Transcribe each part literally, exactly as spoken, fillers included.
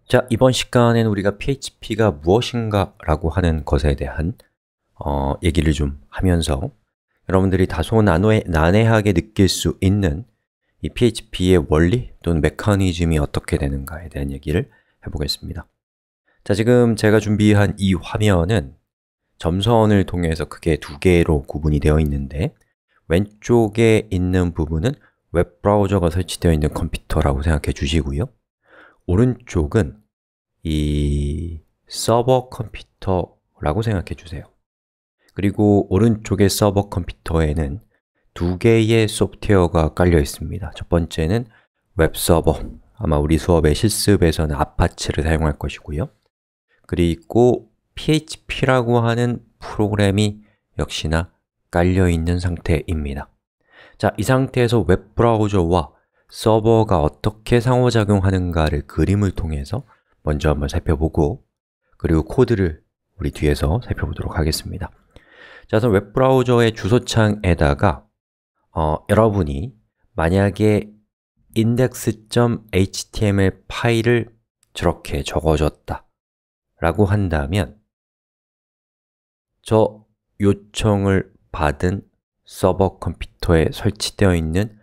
자, 이번 시간에는 우리가 피에이치피가 무엇인가 라고 하는 것에 대한 어, 얘기를 좀 하면서 여러분들이 다소 난해, 난해하게 느낄 수 있는 이 피에이치피의 원리 또는 메커니즘이 어떻게 되는가에 대한 얘기를 해보겠습니다. 자, 지금 제가 준비한 이 화면은 점선을 통해서 크게 두 개로 구분이 되어 있는데 왼쪽에 있는 부분은 웹브라우저가 설치되어 있는 컴퓨터라고 생각해 주시고요. 오른쪽은 이 서버 컴퓨터라고 생각해 주세요. 그리고 오른쪽의 서버 컴퓨터에는 두 개의 소프트웨어가 깔려 있습니다. 첫 번째는 웹서버, 아마 우리 수업의 실습에서는 아파치를 사용할 것이고요. 그리고 피에이치피라고 하는 프로그램이 역시나 깔려 있는 상태입니다. 자, 이 상태에서 웹브라우저와 서버가 어떻게 상호작용하는가를 그림을 통해서 먼저 한번 살펴보고 그리고 코드를 우리 뒤에서 살펴보도록 하겠습니다. 자, 그래서 웹브라우저의 주소창에다가 어, 여러분이 만약에 index.html 파일을 저렇게 적어줬다 라고 한다면 저 요청을 받은 서버 컴퓨터에 설치되어 있는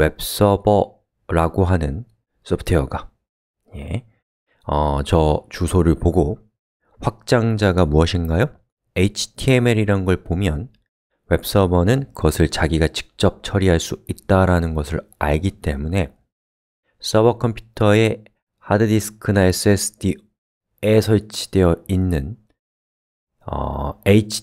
웹서버라고 하는 소프트웨어가 예, 어, 저 주소를 보고 확장자가 무엇인가요? 에이치티엠엘이라는 걸 보면 웹서버는 그것을 자기가 직접 처리할 수 있다는 것을 알기 때문에 서버 컴퓨터의 하드디스크나 에스에스디에 설치되어 있는 어,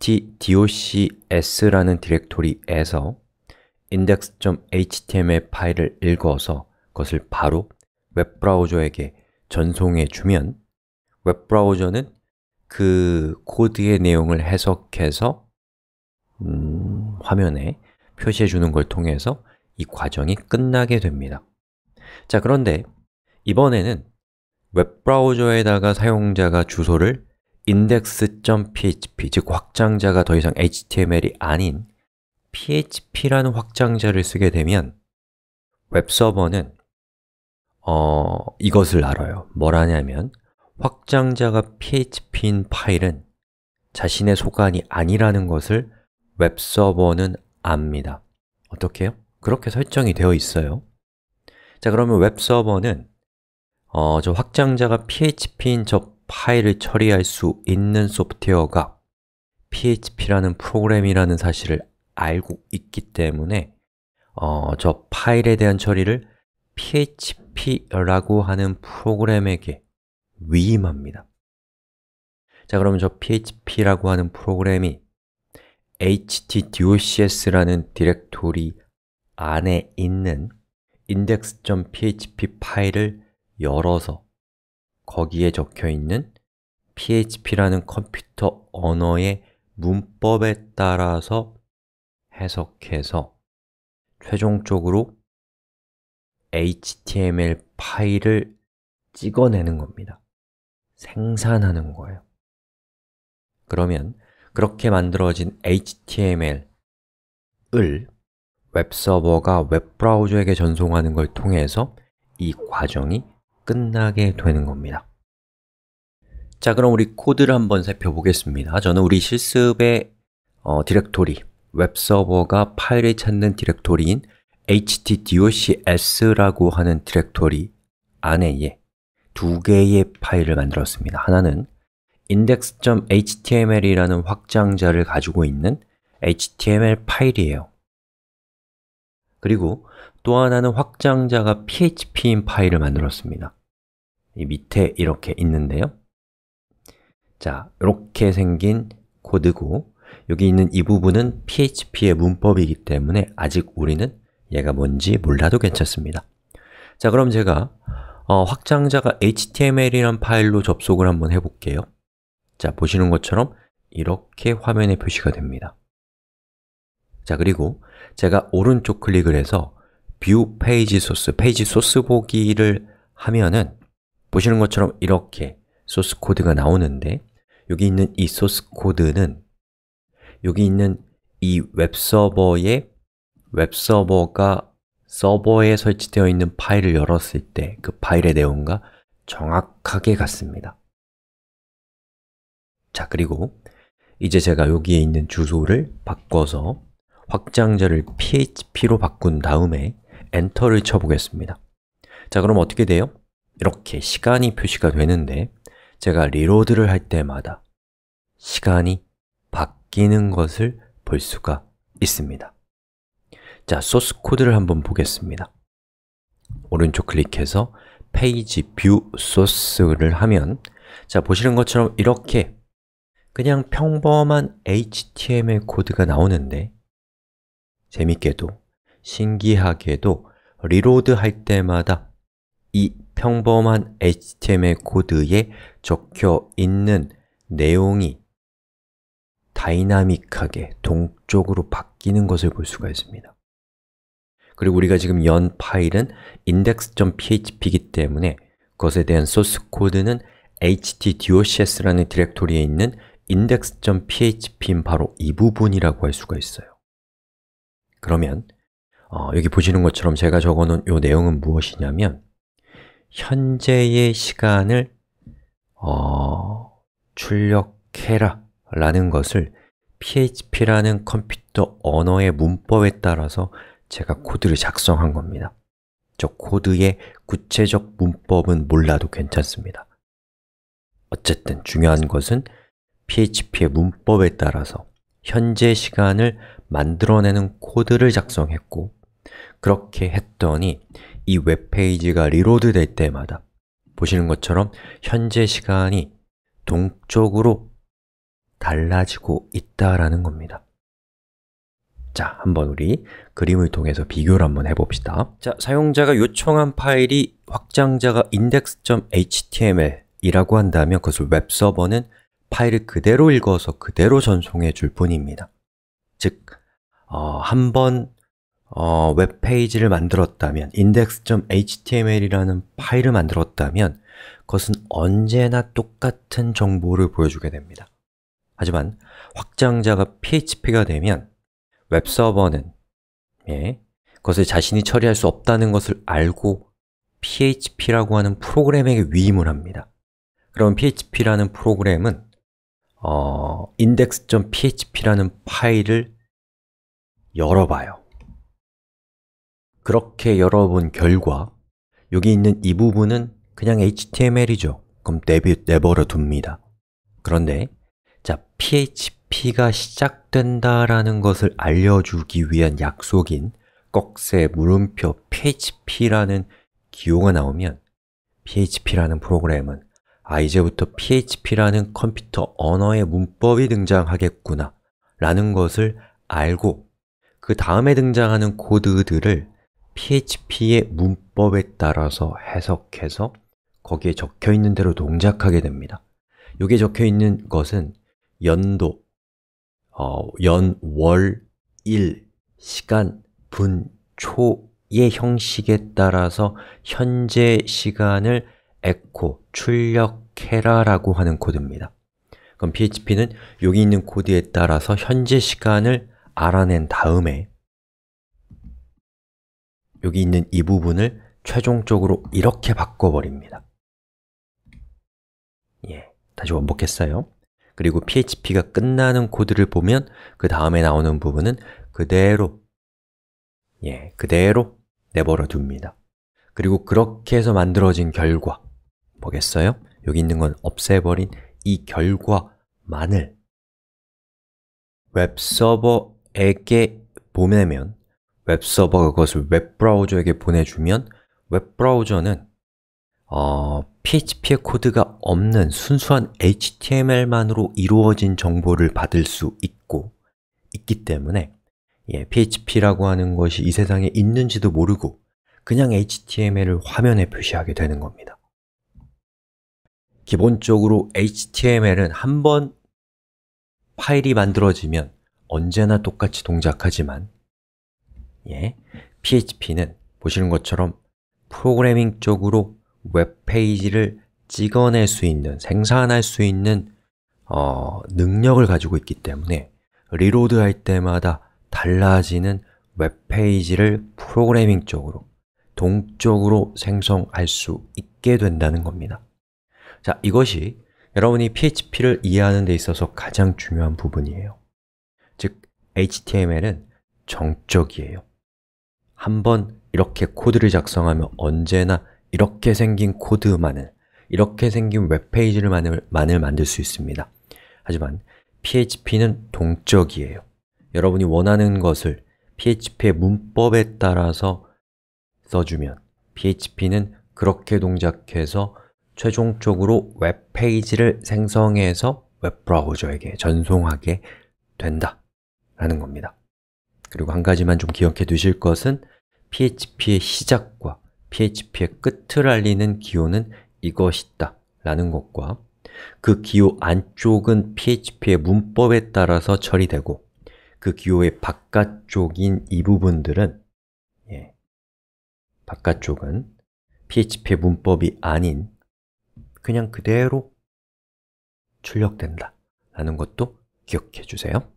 htdocs라는 디렉토리에서 index.html 파일을 읽어서 그것을 바로 웹브라우저에게 전송해 주면 웹브라우저는 그 코드의 내용을 해석해서 음, 화면에 표시해 주는 걸 통해서 이 과정이 끝나게 됩니다. 자, 그런데 이번에는 웹브라우저에다가 사용자가 주소를 index.php, 즉 확장자가 더 이상 에이치티엠엘이 아닌 피에이치피라는 확장자를 쓰게 되면 웹서버는 어, 이것을 알아요. 뭐라냐면 확장자가 피에이치피인 파일은 자신의 소관이 아니라는 것을 웹서버는 압니다. 어떻게 해요? 그렇게 설정이 되어 있어요. 자, 그러면 웹서버는 어, 저 확장자가 피에이치피인 저 파일을 처리할 수 있는 소프트웨어가 피에이치피라는 프로그램이라는 사실을 알고 있기 때문에 어, 저 파일에 대한 처리를 피에이치피라고 하는 프로그램에게 위임합니다. 자, 그러면 저 피에이치피라고 하는 프로그램이 htdocs라는 디렉토리 안에 있는 index.php 파일을 열어서 거기에 적혀있는 피에이치피라는 컴퓨터 언어의 문법에 따라서 해석해서 최종적으로 에이치티엠엘 파일을 찍어내는 겁니다. 생산하는 거예요. 그러면 그렇게 만들어진 에이치티엠엘을 웹서버가 웹브라우저에게 전송하는 걸 통해서 이 과정이 끝나게 되는 겁니다. 자, 그럼 우리 코드를 한번 살펴보겠습니다. 저는 우리 실습의 어, 디렉토리, 웹서버가 파일을 찾는 디렉토리인 htdocs라고 하는 디렉토리 안에 두 개의 파일을 만들었습니다. 하나는 index.html이라는 확장자를 가지고 있는 에이치티엠엘 파일이에요. 그리고 또 하나는 확장자가 피에이치피인 파일을 만들었습니다. 이 밑에 이렇게 있는데요. 자, 이렇게 생긴 코드고 여기 있는 이 부분은 피에이치피의 문법이기 때문에 아직 우리는 얘가 뭔지 몰라도 괜찮습니다. 자, 그럼 제가 어, 확장자가 에이치티엠엘이라는 파일로 접속을 한번 해볼게요. 자, 보시는 것처럼 이렇게 화면에 표시가 됩니다. 자, 그리고 제가 오른쪽 클릭을 해서 View Page Source, 페이지 소스 보기를 하면은 보시는 것처럼 이렇게 소스 코드가 나오는데 여기 있는 이 소스 코드는 여기 있는 이 웹서버의 웹서버가 서버에 설치되어 있는 파일을 열었을 때 그 파일의 내용과 정확하게 같습니다. 자, 그리고 이제 제가 여기에 있는 주소를 바꿔서 확장자를 피에이치피로 바꾼 다음에 엔터를 쳐보겠습니다. 자, 그럼 어떻게 돼요? 이렇게 시간이 표시가 되는데 제가 리로드를 할 때마다 시간이 바뀌는 것을 볼 수가 있습니다. 자, 소스 코드를 한번 보겠습니다. 오른쪽 클릭해서 페이지 뷰 소스를 하면 자, 보시는 것처럼 이렇게 그냥 평범한 에이치티엠엘 코드가 나오는데 재밌게도, 신기하게도 리로드 할 때마다 이 평범한 에이치티엠엘 코드에 적혀 있는 내용이 다이나믹하게 동쪽으로 바뀌는 것을 볼 수가 있습니다. 그리고 우리가 지금 연 파일은 index.php이기 때문에 그것에 대한 소스 코드는 htdocs라는 디렉토리에 있는 index.php인 바로 이 부분이라고 할 수가 있어요. 그러면 어, 여기 보시는 것처럼 제가 적어놓은 이 내용은 무엇이냐면 현재의 시간을 어, 출력해라 라는 것을 피에이치피라는 컴퓨터 언어의 문법에 따라서 제가 코드를 작성한 겁니다. 저 코드의 구체적 문법은 몰라도 괜찮습니다. 어쨌든 중요한 것은 피에이치피의 문법에 따라서 현재 시간을 만들어내는 코드를 작성했고 그렇게 했더니 이 웹페이지가 리로드 될 때마다 보시는 것처럼 현재 시간이 동쪽으로 달라지고 있다라는 겁니다. 자, 한번 우리 그림을 통해서 비교를 한번 해봅시다. 자, 사용자가 요청한 파일이 확장자가 index.html 이라고 한다면 그것을 웹서버는 파일을 그대로 읽어서 그대로 전송해 줄 뿐입니다. 즉, 어, 한번 어, 웹페이지를 만들었다면 index.html이라는 파일을 만들었다면 그것은 언제나 똑같은 정보를 보여주게 됩니다. 하지만 확장자가 피에이치피가 되면 웹서버는 예, 그것을 자신이 처리할 수 없다는 것을 알고 피에이치피라고 하는 프로그램에게 위임을 합니다. 그럼 피에이치피라는 프로그램은 어, index.php라는 파일을 열어봐요. 그렇게 열어본 결과 여기 있는 이 부분은 그냥 에이치티엠엘이죠. 그럼 내비, 내버려 둡니다. 그런데 자, 피에이치피가 시작된다라는 것을 알려주기 위한 약속인 꺽쇠, 물음표, 피에이치피라는 기호가 나오면 피에이치피라는 프로그램은 아, 이제부터 피에이치피라는 컴퓨터 언어의 문법이 등장하겠구나 라는 것을 알고 그 다음에 등장하는 코드들을 피에이치피의 문법에 따라서 해석해서 거기에 적혀있는 대로 동작하게 됩니다. 여기에 적혀있는 것은 연도, 어, 연, 월, 일, 시간, 분, 초의 형식에 따라서 현재 시간을 echo, 출력해라 라고 하는 코드입니다. 그럼 피에이치피는 여기 있는 코드에 따라서 현재 시간을 알아낸 다음에 여기 있는 이 부분을 최종적으로 이렇게 바꿔버립니다. 예, 다시 원복했어요. 그리고 피에이치피가 끝나는 코드를 보면 그 다음에 나오는 부분은 그대로 예, 그대로 내버려 둡니다. 그리고 그렇게 해서 만들어진 결과 뭐겠어요? 여기 있는 건 없애버린 이 결과만을 웹서버에게 보내면 웹서버가 그것을 웹브라우저에게 보내주면 웹브라우저는 어, 피에이치피의 코드가 없는 순수한 에이치티엠엘만으로 이루어진 정보를 받을 수 있고 있기 때문에 예, 피에이치피라고 하는 것이 이 세상에 있는지도 모르고 그냥 에이치티엠엘을 화면에 표시하게 되는 겁니다. 기본적으로 에이치티엠엘은 한번 파일이 만들어지면 언제나 똑같이 동작하지만 예, 피에이치피는 보시는 것처럼 프로그래밍적으로 웹페이지를 찍어낼 수 있는, 생산할 수 있는 어, 능력을 가지고 있기 때문에 리로드 할 때마다 달라지는 웹페이지를 프로그래밍적으로 동적으로 생성할 수 있게 된다는 겁니다. 자, 이것이 여러분이 피에이치피를 이해하는 데 있어서 가장 중요한 부분이에요. 즉, 에이치티엠엘은 정적이에요. 한번 이렇게 코드를 작성하면 언제나 이렇게 생긴 코드만을, 이렇게 생긴 웹페이지를 만을, 만을 만들 수 있습니다. 하지만 피에이치피는 동적이에요. 여러분이 원하는 것을 피에이치피의 문법에 따라서 써주면 피에이치피는 그렇게 동작해서 최종적으로 웹페이지를 생성해서 웹브라우저에게 전송하게 된다 라는 겁니다. 그리고 한 가지만 좀 기억해 두실 것은 피에이치피의 시작과 피에이치피의 끝을 알리는 기호는 이것이다 라는 것과 그 기호 안쪽은 피에이치피의 문법에 따라서 처리되고 그 기호의 바깥쪽인 이 부분들은 예, 바깥쪽은 피에이치피의 문법이 아닌 그냥 그대로 출력된다 라는 것도 기억해 주세요.